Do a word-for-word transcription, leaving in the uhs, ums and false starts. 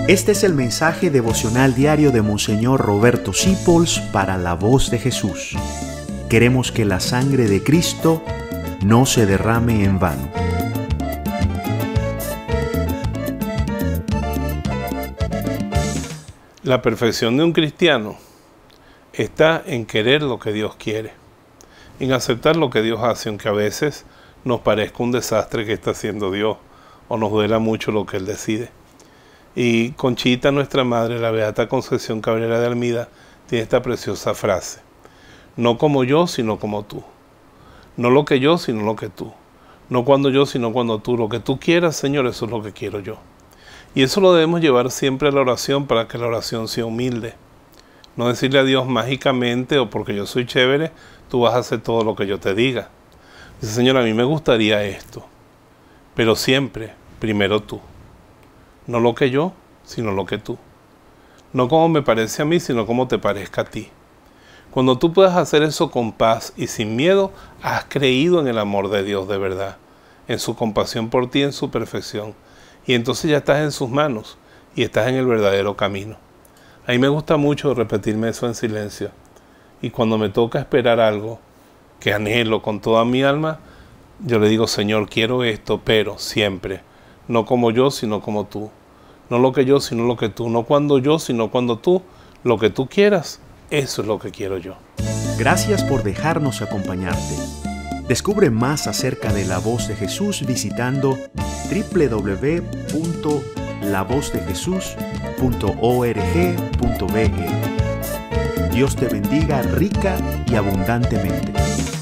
Este es el mensaje devocional diario de Monseñor Roberto Sipols para la Voz de Jesús. Queremos que la sangre de Cristo no se derrame en vano. La perfección de un cristiano está en querer lo que Dios quiere, en aceptar lo que Dios hace, aunque a veces nos parezca un desastre que está haciendo Dios o nos duela mucho lo que Él decide. Y Conchita, nuestra madre, la Beata Concepción Cabrera de Armida, tiene esta preciosa frase: no como yo, sino como tú. No lo que yo, sino lo que tú. No cuando yo, sino cuando tú. Lo que tú quieras, Señor, eso es lo que quiero yo. Y eso lo debemos llevar siempre a la oración, para que la oración sea humilde. No decirle a Dios mágicamente, o porque yo soy chévere, tú vas a hacer todo lo que yo te diga. Dice: Señor, a mí me gustaría esto, pero siempre, primero tú. No lo que yo, sino lo que tú. No como me parece a mí, sino como te parezca a ti. Cuando tú puedas hacer eso con paz y sin miedo, has creído en el amor de Dios de verdad, en su compasión por ti, en su perfección. Y entonces ya estás en sus manos y estás en el verdadero camino. A mí me gusta mucho repetirme eso en silencio. Y cuando me toca esperar algo que anhelo con toda mi alma, yo le digo: Señor, quiero esto, pero siempre, no como yo, sino como tú. No lo que yo, sino lo que tú. No cuando yo, sino cuando tú. Lo que tú quieras, eso es lo que quiero yo. Gracias por dejarnos acompañarte. Descubre más acerca de la Voz de Jesús visitando doble u doble u doble u punto la voz de jesús punto org punto be. Dios te bendiga rica y abundantemente.